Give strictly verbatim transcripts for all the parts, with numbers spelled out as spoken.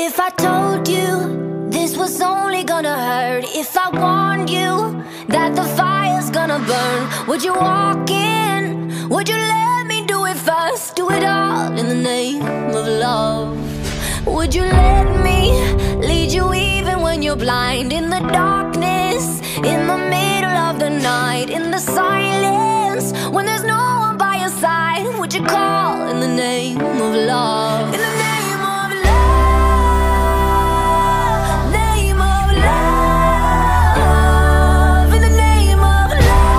If I told you this was only gonna hurt, if I warned you that the fire's gonna burn, would you walk in? Would you let me do it first? Do it all in the name of love. Would you let me lead you even when you're blind? In the darkness, in the middle of the night, in the silence, when there's no one by your side, would you call in the name of love? In the name of love, name of love, in the name of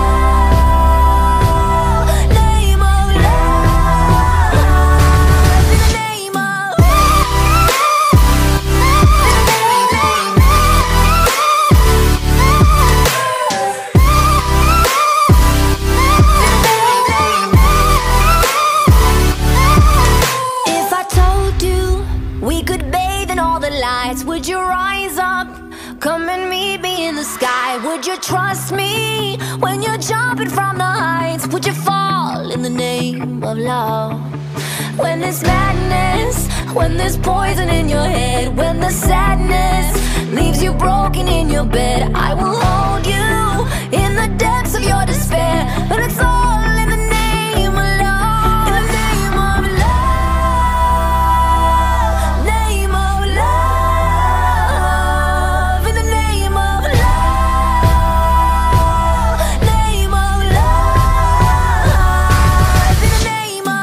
love, name of love, in the name of If I told you we could bathe in all the lights, would you rise up, come and meet me in the sky? Would you trust me when you're jumping from the heights? Would you fall in the name of love? When there's madness, when there's poison in your head, when the sadness leaves you broken in your bed, I will hold you in the depths of your despair. But it's all in the name of love. In the name of love, name of love, in the name of love, name of love, in the name of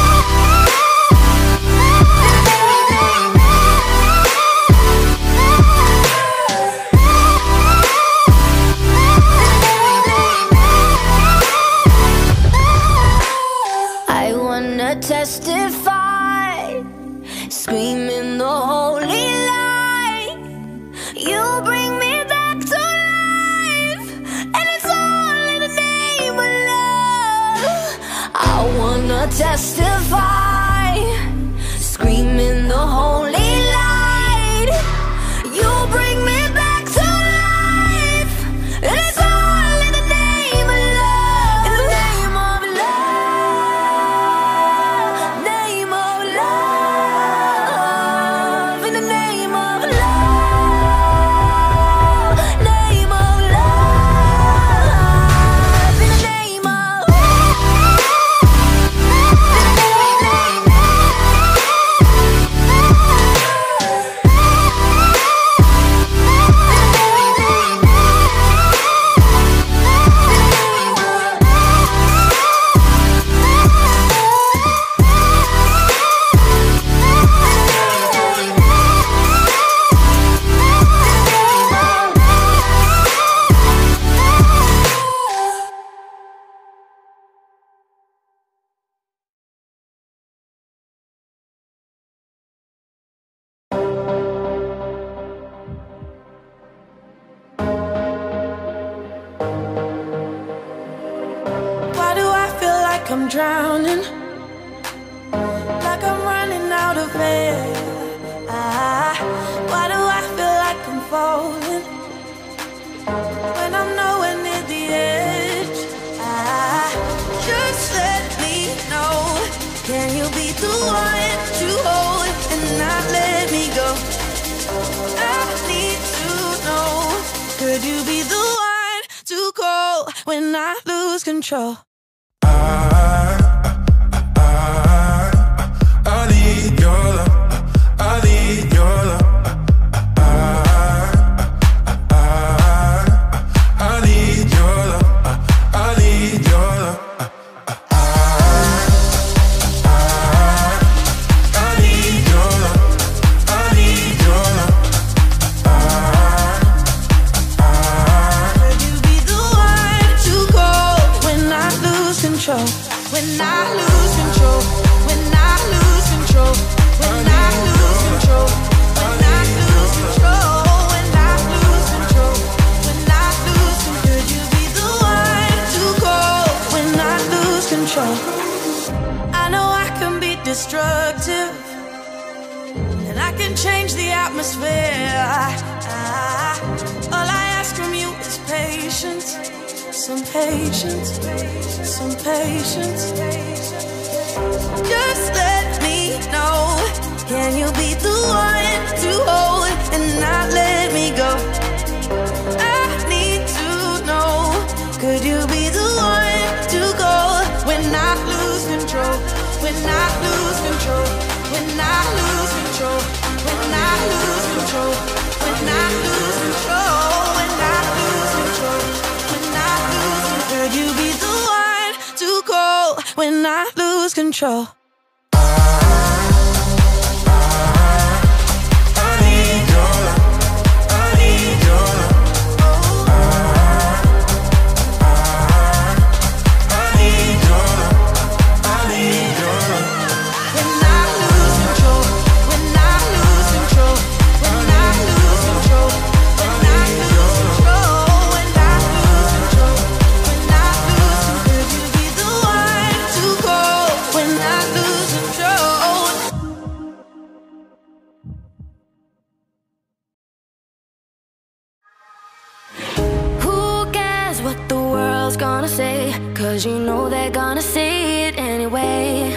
I wanna testify, screaming the holy light. You bring me back to life, and it's all in the name of love. I wanna testify, screaming the holy light. You bring me back to life, and it's all in the name of love. In the name of love, name of love, in the name of love, name of love, in the name of Why do I feel like I'm drowning? Like I'm running out of air. Ah, why do I feel like I'm falling when I'm nowhere near the edge? Ah, just let me know. Can you be the one to hold and not let me go? I need to know. Could you be the one to call when I lose control? I need your love, I need your love. I need your love, I need your love. I need your love, I need your love. Could you be the one to call when I lose control? When I lose control, when I lose control, when I lose control, when I lose control, when I lose control, when I lose control. Could you be the one to call when I lose control? I know I can be destructive, and I can change the atmosphere. Ah, all I ask from you is patience, some patience, some patience. Just let me know. Can you be the one to hold and not let me go? I need to know. Could you be the one to go when I lose control? When I lose control? When I lose control? When I lose control? When I lose control? When I lose control? When I lose control? Could you be the one to go when I lose control? Gonna say, cause you know they're gonna say it anyway.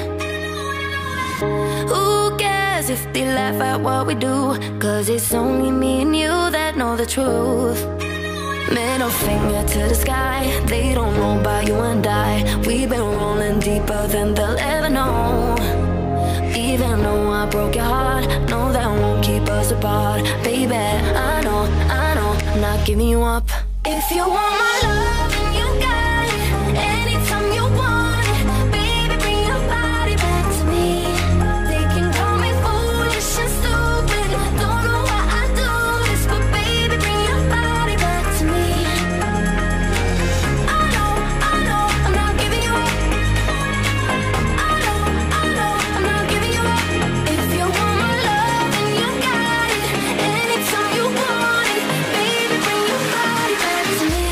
Who cares if they laugh at what we do? Cause it's only me and you that know the truth. Middle finger to the sky, they don't know about you and I. We've been rolling deeper than they'll ever know. Even though I broke your heart, no, that won't keep us apart. Baby, I know, I know, I'm not giving you up. If you want my love, then you got it. Anytime you want it, baby, bring your body back to me. They can call me foolish and stupid, don't know why I do this, but baby, bring your body back to me. I know, I know, I'm not giving you up. I know, I know, I'm not giving you up. If you want my love, then you got it. Anytime you want it, baby, bring your body back to me.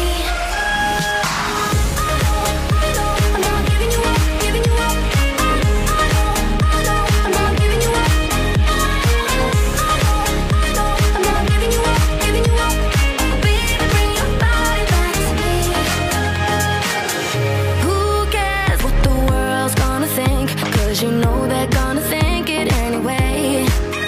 You know they're gonna think it anyway.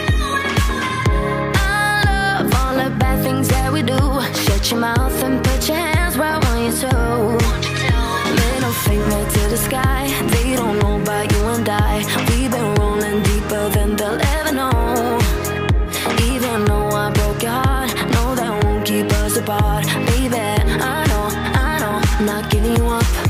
I love all the bad things that we do. Shut your mouth and put your hands right on your toe. Middle finger to the sky, they don't know about you and I. We've been rolling deeper than they'll ever know. Even though I broke your heart, no, that won't keep us apart. Baby, I know, I know, I'm not giving you up.